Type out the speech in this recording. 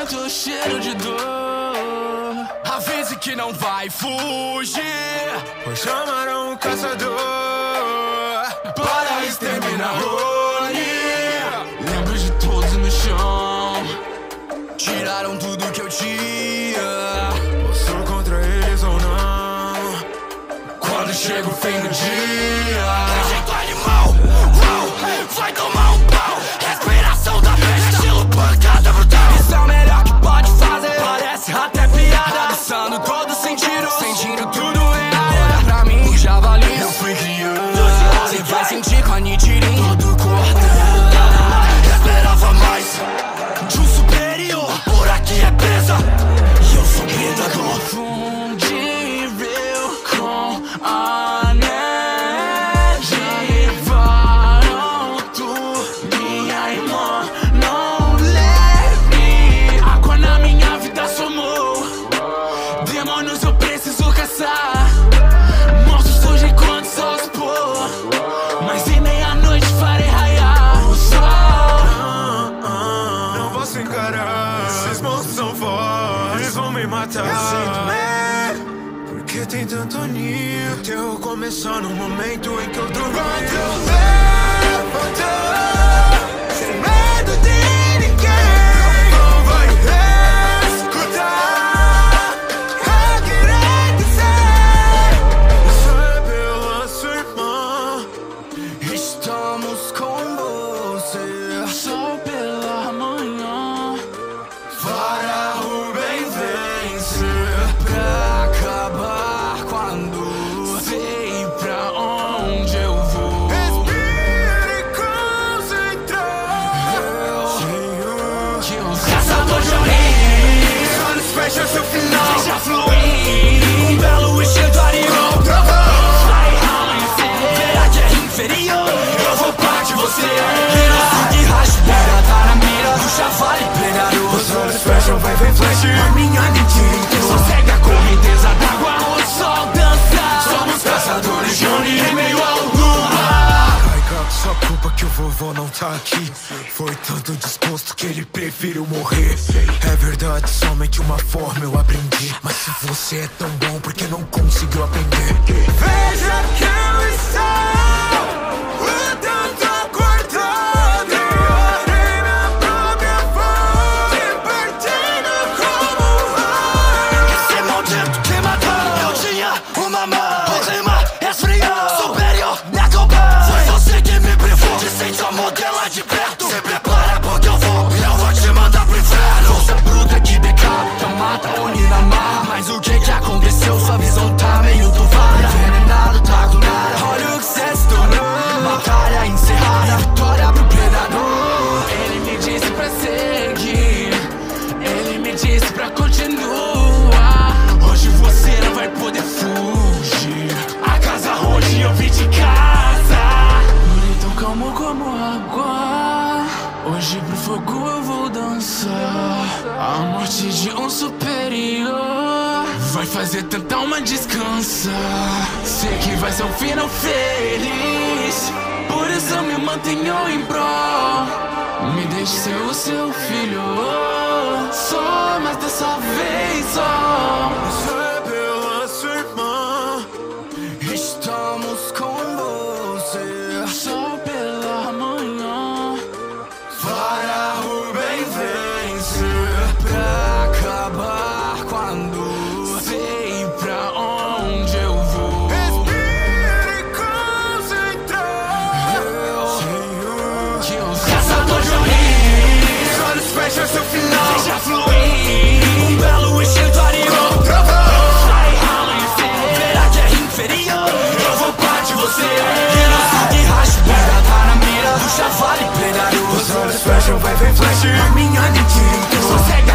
sinto cheiro de dor. Avise que não vai fugir, pois chamaram um caçador para exterminar Rony. Lembro de todos no chão, tiraram tudo que eu tinha. Posso contra eles ou não, quando chega o fim do dia. Jeito animal, vai tomar um pau. Respiração da besta, estilo pancada brutal. Isso é o melhor que pode fazer, parece até piada. Aguçando todo sentido, sentindo tudo em área. Olha pra mim, o javali, eu fui criando. Você vai sentir com a nitirim todo cortado. Esperava mais de um superior, por aqui é presa e eu sou predador. Fundível com a neve, levaram tu, minha irmã, não leve. Água na minha vida somou, demônios eu preciso caçar. Monstros surgem quando o sol se pôr, mas em meia-noite farei raiar o sol. Não posso encarar, esses monstros são fortes, eles vão me matar. Eu sinto medo, porque tem tanto nível. Eu começou no momento em que eu dormi. Quando eu levanto, sem medo de ninguém, não vai escutar. Eu queria dizer, isso é pela sua irmã. Estamos com você, só pela manhã. Para o bem vencer, pra acabar quando sei pra onde eu vou. Respire concentrado. Eu sei que os caçadores de origem, olhos fecham seu final, deixa fluir um belo instinto animal. Vai amanhecer, verá que é inferior, eu vou parte de você. Inosuke, Hashiras, tá na mira do chavale predador. Os olhos fecham, vai ver flash, a minha mentira inteira. Segue a correnteza d'água, o sol dança. Somos caçadores de onde em meio ao luar. Ai, gato, só culpa que o vovô não tá aqui. Foi tanto disposto que ele preferiu morrer. É verdade, somente uma forma eu aprendi. Mas se você é tão bom, por que não conseguiu aprender? Veja que eu estou o tanto acordado. Ignorei minha própria voz, me partindo como um raio. Esse maldito que matou, eu tinha uma mão. O clima esfriou, superior me acompanha. Foi você que me privou de sentir a modela de perto. Se prepara porque eu vou te mandar pro inferno. Força bruta que decapita, mata, une na mar. Mas o que aconteceu? Sua visão tá meio turvada. Envenenado, tá com nada. Olha o que cê se tornou. Batalha encerrada, vitória pro predador. Ele me disse pra seguir, ele me disse pra continuar. Hoje você não vai poder fugir. A casa hoje eu vim de casa. Bonito calmo como água. Hoje pro fogo eu vou dançar. A morte de um superior vai fazer tanta alma descansar. Sei que vai ser um final feliz, por isso eu me mantenho em prol. Me deixe ser o seu filho, só, mas dessa vez só. Isso é pela sua irmã, estamos com você, só pela manhã. Para o bem vencer, pra acabar quando sei pra onde eu vou. Respire concentrado. Eu sei que os caçadores de origem, olhos fecham seu final, deixa fluir um belo instinto animal. Vai amanhecer, verá que é inferior, eu vou parte de você. Inosuke, Hashiras, tá na mira do chavale predador. Os olhos fecham, vai ver flash, a minha mentira inteira. Só segue